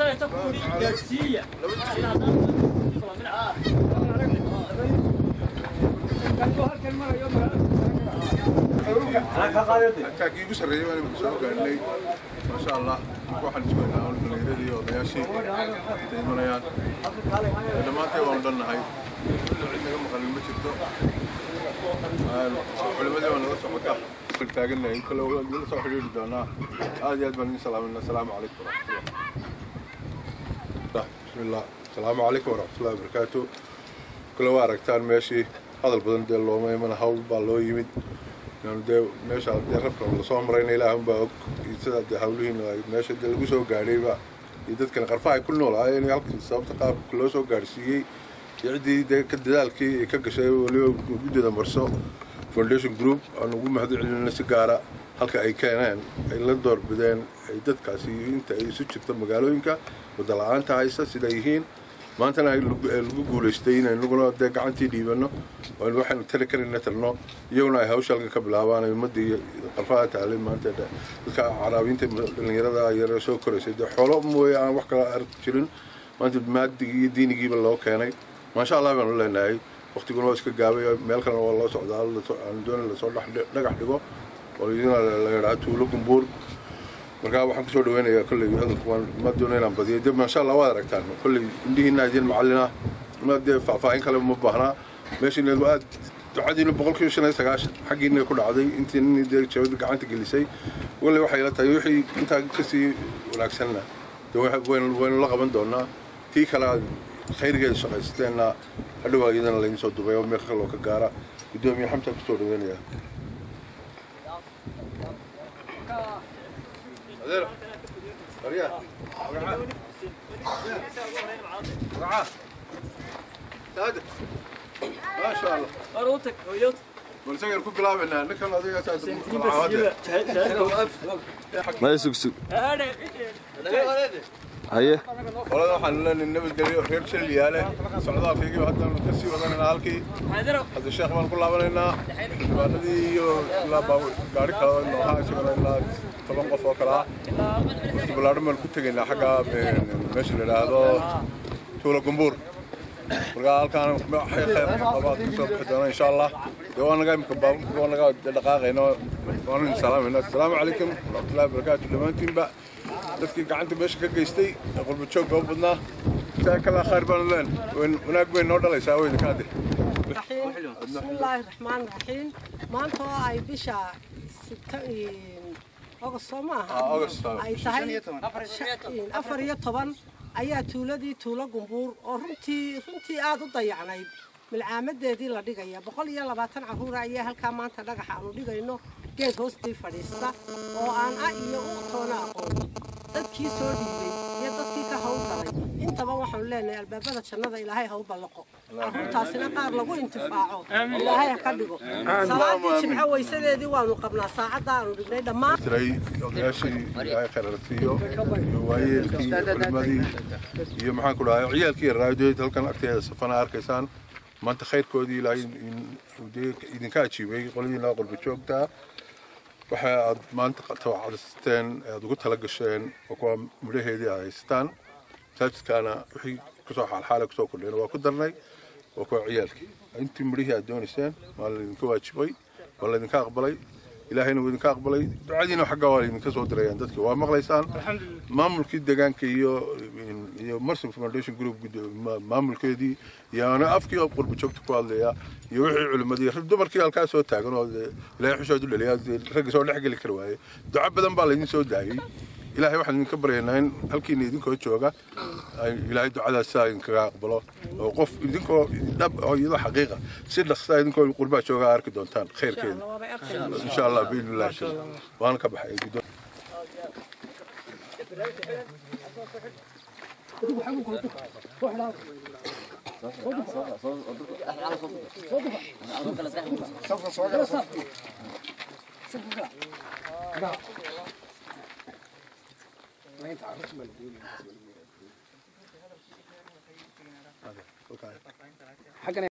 شيء تكون جالسية كاكي بس الرجال أنا بسوق لي ما شاء الله واحد يسوي لنا من الرجال وضياشي تيمنا يان لما تيوم ضلنا هاي عندنا مخلين بشرته علماء وانا بس حكاه كل تاجنا كل من صاحب الدنا هذا بني السلام عليكم ورحمة الله بسم الله السلام عليكم ورحمة الله وبركاته كل واركتان ماشي هذا البدن دل لو ما يمنا حول بالله يمد يعني ده ماشي على الرفق ولا صامرين إلى هم بقى يتصدق ده حولين ماشي ده اللي بيسوق قاري بقى يدت كان غرفة كل نوع يعني على السبب تقاب كله سوق قارسي يعني ده كده كي كجشة وليه وجود ده مرسو فونديشن جروب أنا أقول ما هذا علم الناس قارة هلك أي كائن أي لدور بدين يدت كاسي أنت أي سوتش كتب مقالو إنك ودلعان تعيسة سدايهين ما أنت أنا الجوجل استين إنه قلنا ده قعنتي ديبنا والواحد تذكر إن ترنا يونا هاوش على قبل هوانا يمدي قرفات تعلم ما أنت ده كعربين تبني هذا يرسو كرسي ده حلم ويا وحكة أرتشلن ما أنت مادي دين يجيب الله كاني ما شاء الله من الله ناي وقت يقولون وش كجاوي ملكنا والله سعداء عندنا اللي صار نجح دقو ولينا الرعاة ولكم بور مركب واحد كسر دوينه كل هذا كمان ما دونينا بدي ده ما شاء الله وادرك تاني كل عندي هنا جين معلنا ما بدي فاين كلام مبهنا ماشي إن الوقت تعدين بقول كل شيء نسقاش حقين كل عادي أنت إني دير شوي قاعد تقول شيء ولا واحد لا تيوحي أنت كسي ولا كسلنا وين لقب دونا تي كلا خير جالس شقيستنا هذا واجدنا اللي نسود دبي وما يخلوا كجارة بدهم يحمل كسر دوينه هذا ريا رعاه هذا ما شاء الله أروتك ويوت ولسه كل كلام إنه نكمل هذه أساس ما يسوق سوق هيه والله حنا النبي قال غير شيء اللي عليه صعداء فيك وحتى نكسي وضعنا نالكي هذا الشيخ من كل عملنا بعدين لا باو قاري كلا إنه هاي شغلة لا طبعا قفوا كلا بلاد من كنت جينا حاجة من ماشي هذا طول جمبور وقال كان خير طبعا إن شاء الله وانا جاي مكبر وانا قاعد دقائق هنا وانا السلام عليكم ورحمة الله وبركاته لما انتم بقى dadkii gacanta meesha ka geystay qurba joog oo badnaa taa kala khayr baan leen wanaag weyn noo dhalaysaa weyda ka hadde bismillaahi raxmaani raxiim maanta oo ay bisha August ay tahay 14 ayaa tuuladii tuulo gumbuur oo runtii aad u dayacnayd milcaamadeedii la dhigaya 120 caruur ayaa halka maanta dhagax aanu dhigayno geed hoostii fadhiista oo aan iyo u toona aqoon dadkii soo dhiibay iyo dadkii ka hawlgalay intaba waxaan leenahay albaabada jannada ilaahay ha u ballaqo caruurtaasina qaar lagu intifaaco ilaahay ha ka dhigo salaadii jimco weysadeedii waanu qabnaa saacada aanu dhignay dhammaan tiray odayaashii ilaahay khayrartiyo waayeelkii culimadii iyo maxaan ku dhahay ciyaalkii raadiyada halkan agteeda safana arkaysaan maanta khayrkoodii ilaahay idinka ajiibay qoladiina qurba joogta waxa aad maanta tawacadisteen aad ugu tala gasheen oo kuwa mudhaheedii ay haystaan taajidkaana wixii kusoo xaalxaala kusoo kordheen waa ku darnay oo kuwa ciyaalkii intii mudhihii aad doonayseen waa laydinka waajibay waa laydinka aqbalay ilaahayna wuu idinka aqbalay ducadiina xagga waa laydinka soo dirayaan dadkii waa maqlaysaan maamulkii deegaanka iyo Marsin Foundation Group maamulkeedii iyo afkii qurba joogta ku hadlaya iyo wixii culimadii rag dumarkii halkaas soo taagan oo ilaahay xushood u dhaliyaa rag soo dhex gali kar waaye duco badan baa laydin soo daayay ilaahay waxaan idinka baryaynaa in halkiina idinkoo jooga ilaahay ducadaas saa idinkaga aqbalo oo qof idinkoo dhab oo iyadoo xaqiiqa si dhaqsaa idinkoo qurbaa jooga arki doontaan khayrkeeda insha allah biidnillah waan ka baxay حقنا